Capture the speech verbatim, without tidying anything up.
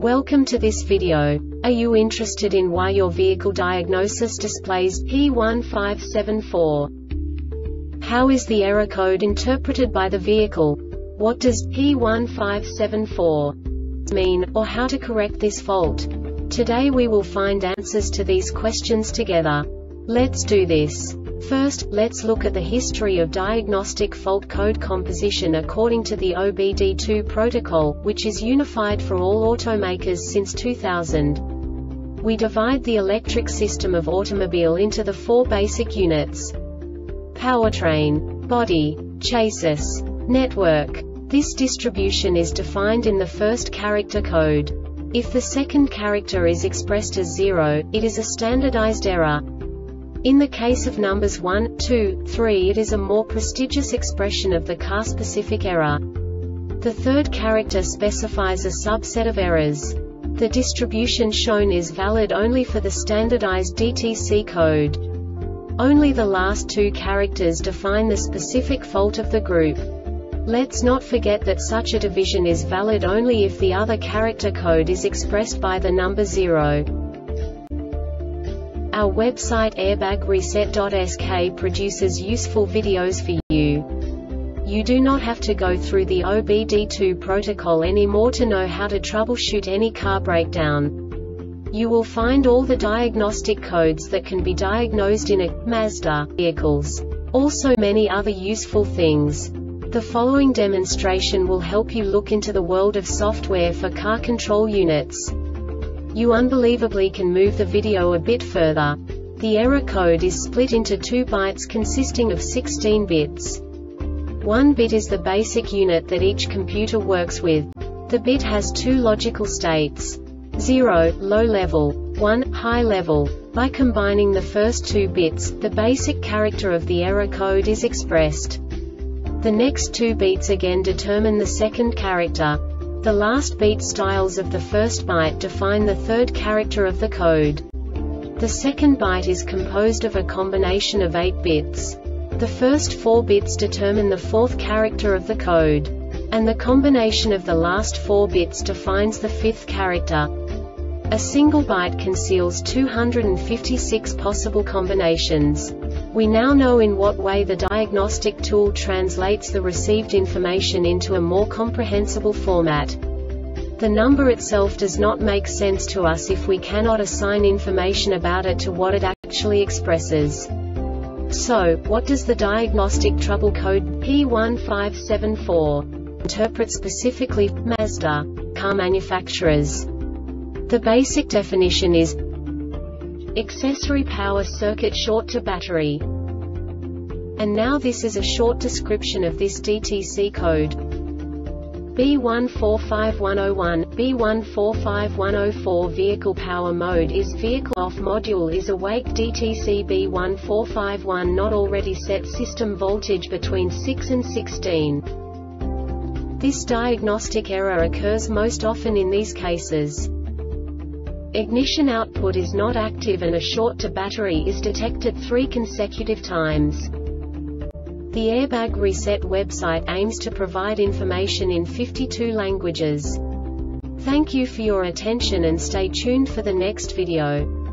Welcome to this video. Are you interested in why your vehicle diagnosis displays P one five seven four? How is the error code interpreted by the vehicle? What does P one five seven four mean, or how to correct this fault? Today we will find answers to these questions together. Let's do this. First, let's look at the history of diagnostic fault code composition according to the O B D two protocol, which is unified for all automakers since two thousand. We divide the electric system of automobile into the four basic units: powertrain, body, chassis, network. This distribution is defined in the first character code. If the second character is expressed as zero, it is a standardized error. In the case of numbers one, two, three, it is a more prestigious expression of the car-specific error. The third character specifies a subset of errors. The distribution shown is valid only for the standardized D T C code. Only the last two characters define the specific fault of the group. Let's not forget that such a division is valid only if the other character code is expressed by the number zero. Our website airbag reset dot S K produces useful videos for you. You do not have to go through the O B D two protocol anymore to know how to troubleshoot any car breakdown. You will find all the diagnostic codes that can be diagnosed in a Mazda vehicles. Also many other useful things. The following demonstration will help you look into the world of software for car control units. You unbelievably can move the video a bit further. The error code is split into two bytes consisting of sixteen bits. One bit is the basic unit that each computer works with. The bit has two logical states: zero, low level, one, high level. By combining the first two bits, the basic character of the error code is expressed. The next two beats again determine the second character. The last beat styles of the first byte define the third character of the code. The second byte is composed of a combination of eight bits. The first four bits determine the fourth character of the code. And the combination of the last four bits defines the fifth character. A single byte conceals two hundred fifty-six possible combinations. We now know in what way the diagnostic tool translates the received information into a more comprehensible format. The number itself does not make sense to us if we cannot assign information about it to what it actually expresses. So, what does the diagnostic trouble code P one five seven four interpret specifically for Mazda car manufacturers? The basic definition is accessory power circuit short to battery. And now this is a short description of this D T C code. B one four five one zero one, B one four five one zero four Vehicle power mode is vehicle off, module is awake, D T C B one four five one not already set, system voltage between six and sixteen. This diagnostic error occurs most often in these cases: ignition output is not active and a short to battery is detected three consecutive times. The Airbag Reset website aims to provide information in fifty-two languages. Thank you for your attention and stay tuned for the next video.